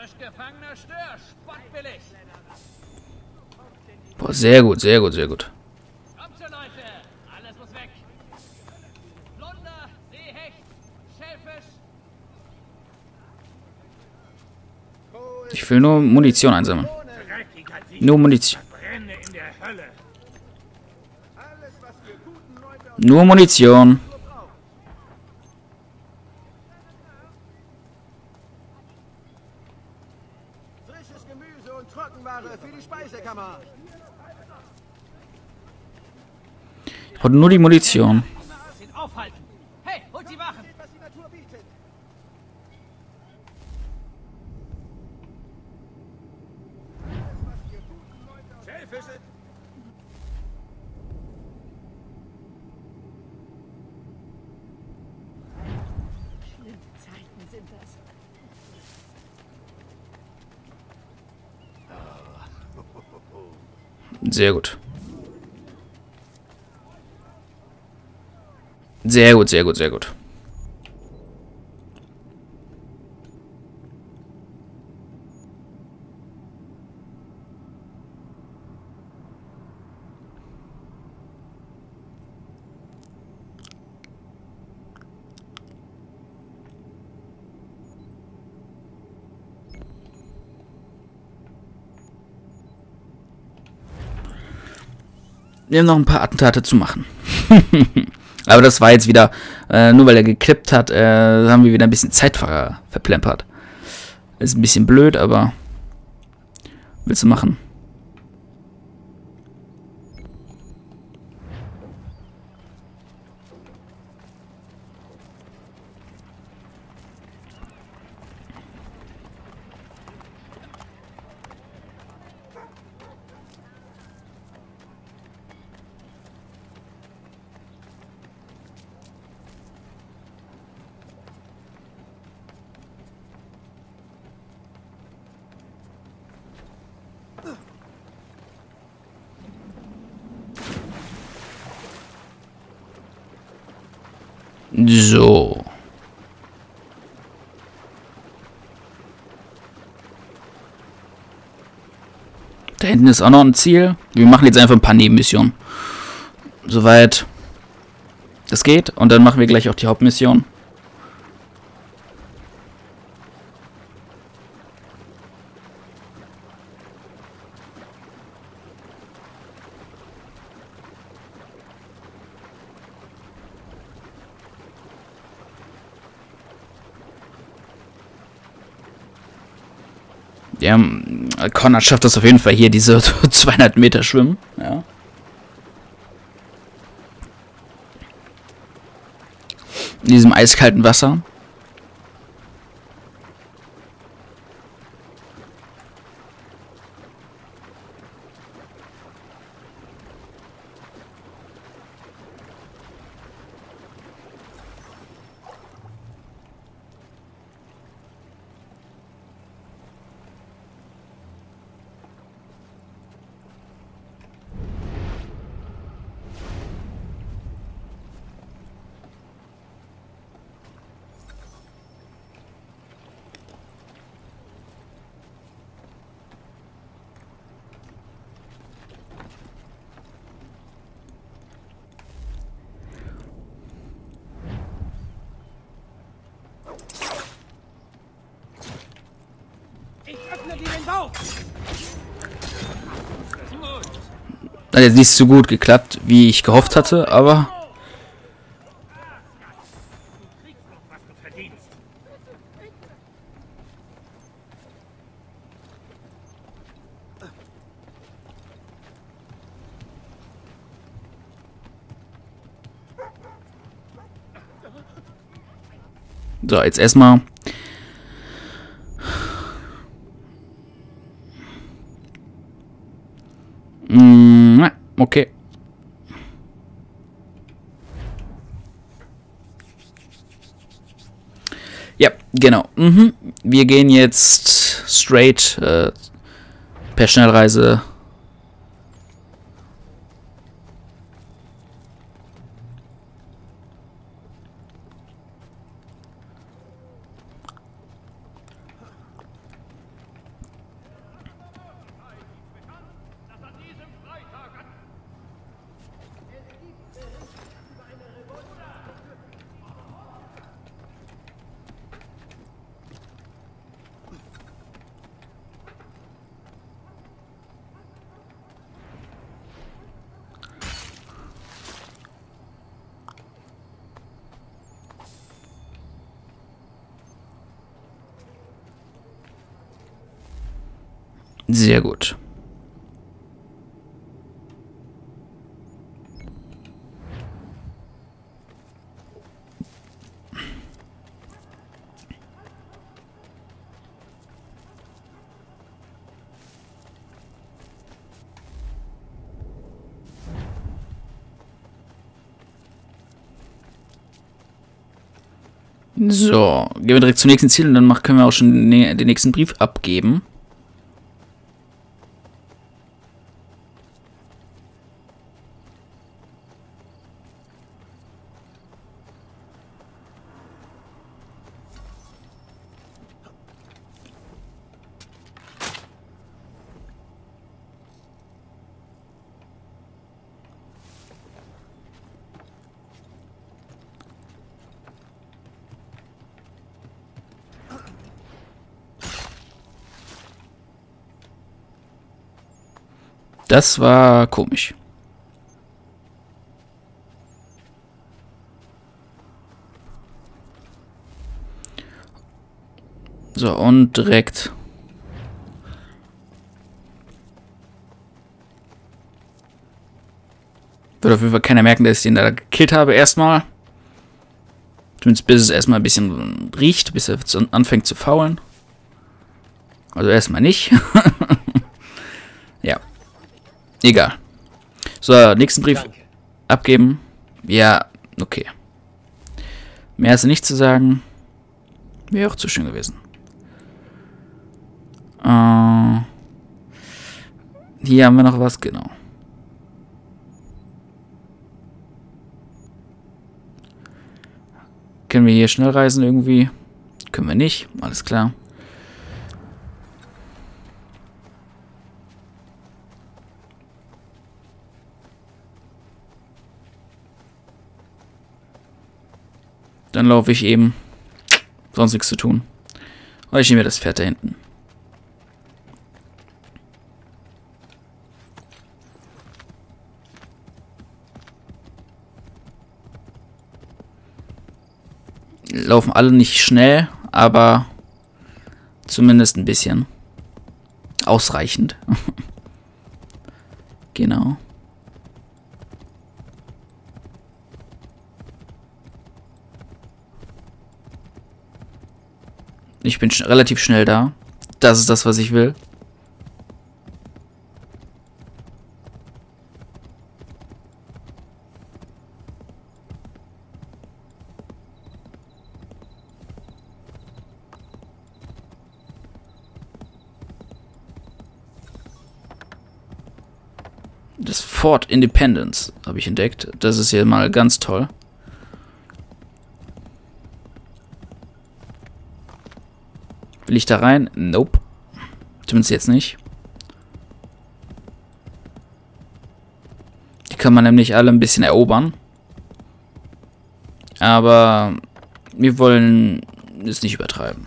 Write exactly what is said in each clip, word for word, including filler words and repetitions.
Frisch gefangener Stör, spottbillig. Boah, sehr gut, sehr gut, sehr gut. Kommt schon, Leute. Alles muss weg. Flunder, Seehecht, Schellfisch. Ich will nur Munition einsammeln. Nur Munition. Brände in der Hölle. Nur Munition. Frisches Gemüse und Trockenware für die Speisekammer. Und nur die Munition. Den aufhalten. Hey, holt die Wachen. Was die Natur bietet. Schellfische. Schlimme Zeiten sind das. Sehr gut. Sehr gut, sehr gut, sehr gut. Wir haben noch ein paar Attentate zu machen. Aber das war jetzt wieder, äh, nur weil er geklippt hat, äh, haben wir wieder ein bisschen Zeit ver verplempert. Ist ein bisschen blöd, aber willst du machen? So. Da hinten ist auch noch ein Ziel. Wir machen jetzt einfach ein paar Nebenmissionen. Soweit es geht. Und dann machen wir gleich auch die Hauptmission. Ja, Konrad schafft das auf jeden Fall hier, diese zweihundert Meter schwimmen. Ja. In diesem eiskalten Wasser. Ich öffne dir den Bauch. Hat jetzt nicht so gut geklappt, wie ich gehofft hatte, aber Du kriegst noch, was du verdienst. so, jetzt erstmal. Mm, okay. Ja, genau. Mhm. Wir gehen jetzt straight äh, per Schnellreise. Sehr gut. So, gehen wir direkt zum nächsten Ziel und dann mach, können wir auch schon den, den nächsten Brief abgeben. Das war komisch. So, und direkt. Wird auf jeden Fall keiner merken, dass ich den da gekillt habe erstmal. Zumindest bis es erstmal ein bisschen riecht, bis er anfängt zu faulen. Also erstmal nicht. Ja. Egal. So, nächsten Brief Danke. abgeben. Ja, okay. Mehr ist nicht zu sagen. Wäre auch zu schön gewesen. Äh, hier haben wir noch was, genau. Können wir hier schnell reisen irgendwie? Können wir nicht, alles klar. Dann laufe ich eben. Sonst nichts zu tun. Weil ich nehme mir das Pferd da hinten. Laufen alle nicht schnell, aber zumindest ein bisschen. Ausreichend. Genau. Ich bin sch- relativ schnell da. Das ist das, was ich will. Das Fort Independence habe ich entdeckt. Das ist hier mal ganz toll. Will ich da rein? Nope. Zumindest jetzt nicht. Die kann man nämlich alle ein bisschen erobern. Aber wir wollen es nicht übertreiben.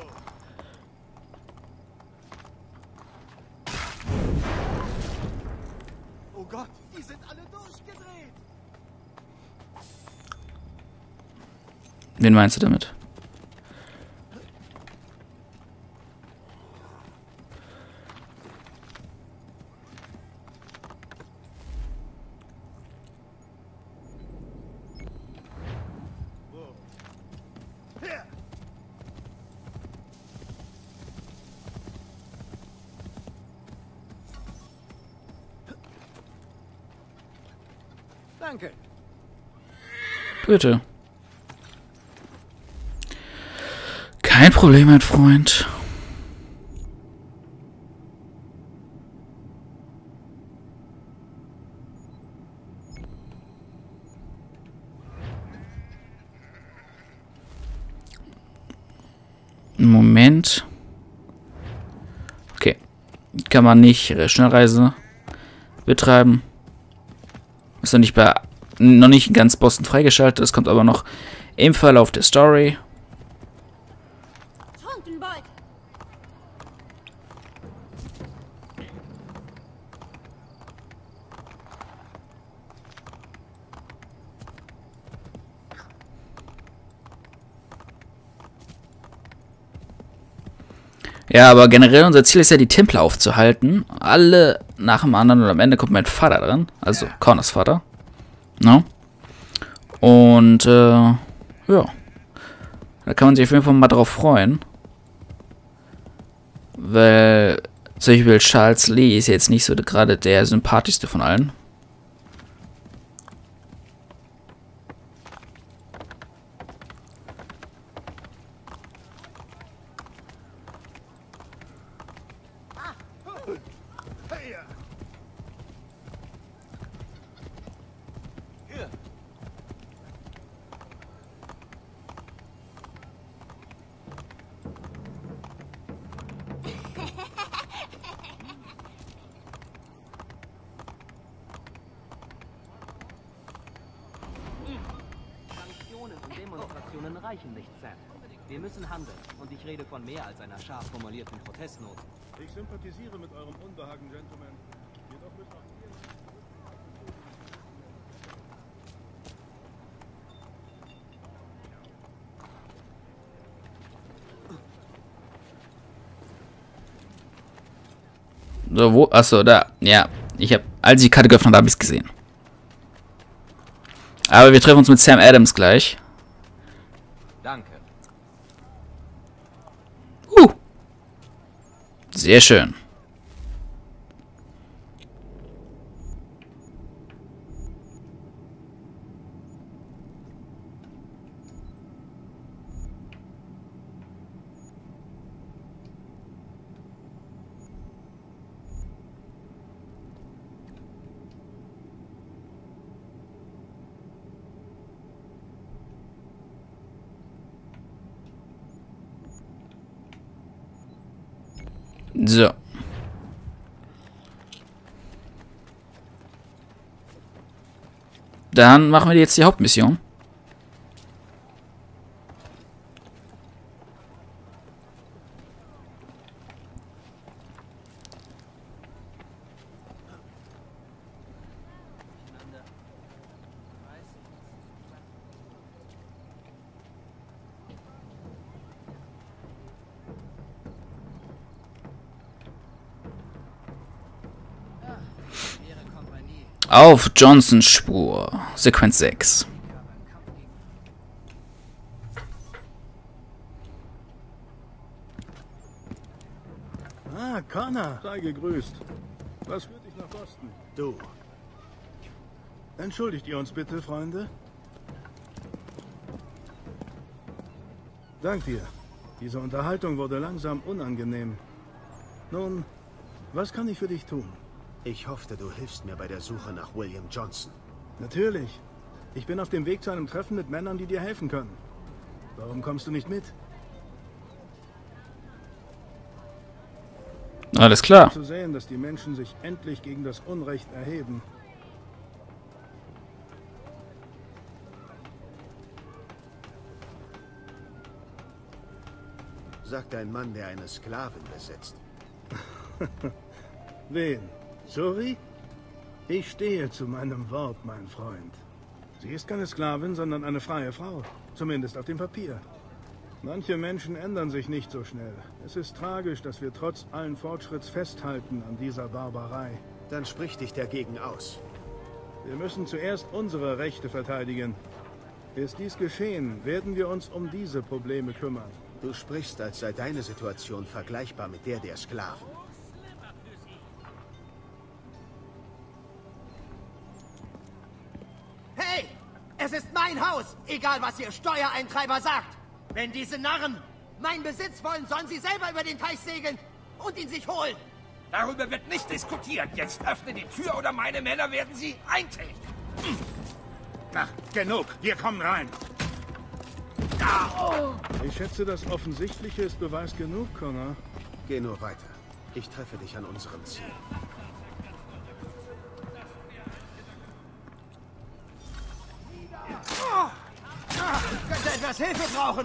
Oh Gott, die sind alle durchgedreht. Wen meinst du damit? Her. Danke. Bitte. Kein Problem, mein Freund. Moment. Okay. Kann man nicht Schnellreise betreiben. Ist noch nicht bei noch nicht in ganz Boston freigeschaltet. Das kommt aber noch im Verlauf der Story. Trunkenbold! Ja, aber generell unser Ziel ist ja, die Templer aufzuhalten. Alle nach dem anderen und am Ende kommt mein Vater dran. Also Connors Vater. No? Und, äh, ja. Da kann man sich auf jeden Fall mal drauf freuen. Weil, zum Beispiel Charles Lee ist jetzt nicht so gerade der sympathischste von allen. Demonstrationen reichen nicht, Sam. Wir müssen handeln. Und ich rede von mehr als einer scharf formulierten Protestnot. Ich sympathisiere mit eurem Unbehagen, Gentlemen. Jedoch müssen auch wir... So, wo? Achso, da. Ja, ich habe, als ich die Karte geöffnet habe, habe ich es gesehen. Aber wir treffen uns mit Sam Adams gleich. Danke. Uh. Sehr schön. So. Dann machen wir jetzt die Hauptmission. Auf Johnsons Spur. Sequenz sechs. Ah, Connor. Sei gegrüßt. Was führt dich nach Boston? Du. Entschuldigt ihr uns bitte, Freunde? Dank dir. Diese Unterhaltung wurde langsam unangenehm. Nun, was kann ich für dich tun? Ich hoffte, du hilfst mir bei der Suche nach William Johnson. Natürlich. Ich bin auf dem Weg zu einem Treffen mit Männern, die dir helfen können. Warum kommst du nicht mit? Alles klar. Zu sehen, dass die Menschen sich endlich gegen das Unrecht erheben. Sagt ein Mann, der eine Sklavin besitzt. Wen? Suri? Ich stehe zu meinem Wort, mein Freund. Sie ist keine Sklavin, sondern eine freie Frau. Zumindest auf dem Papier. Manche Menschen ändern sich nicht so schnell. Es ist tragisch, dass wir trotz allen Fortschritts festhalten an dieser Barbarei. Dann sprich dich dagegen aus. Wir müssen zuerst unsere Rechte verteidigen. Ist dies geschehen, werden wir uns um diese Probleme kümmern. Du sprichst, als sei deine Situation vergleichbar mit der der Sklaven. Hey! Es ist mein Haus! Egal, was Ihr Steuereintreiber sagt! Wenn diese Narren meinen Besitz wollen, sollen sie selber über den Teich segeln und ihn sich holen! Darüber wird nicht diskutiert. Jetzt öffne die Tür oder meine Männer werden sie eintreten. Na, genug. Wir kommen rein. Ich schätze, das Offensichtliche ist Beweis genug, Connor. Geh nur weiter. Ich treffe dich an unserem Ziel. Ich könnte etwas Hilfe brauchen!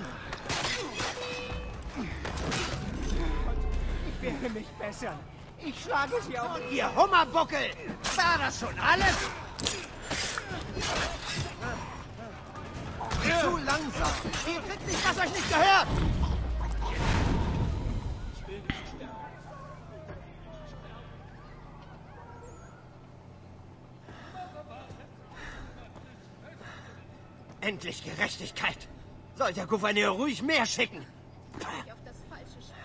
Ich werde mich bessern. Ich schlage sie auf. Und Ihr Hummerbuckel! War das schon alles? Zu langsam! Ihr kriegt nicht, was euch nicht gehört! Endlich Gerechtigkeit. Soll der Gouverneur ruhig mehr schicken. Auf das falsche Spiel.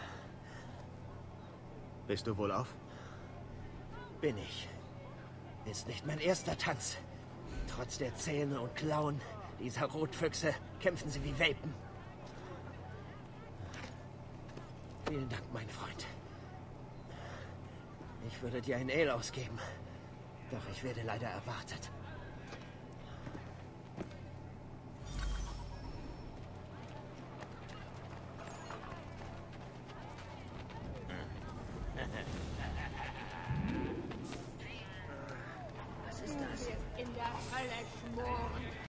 Bist du wohlauf? Bin ich. Ist nicht mein erster Tanz. Trotz der Zähne und Klauen dieser Rotfüchse kämpfen sie wie Welpen. Vielen Dank, mein Freund. Ich würde dir ein Ale ausgeben, doch ich werde leider erwartet.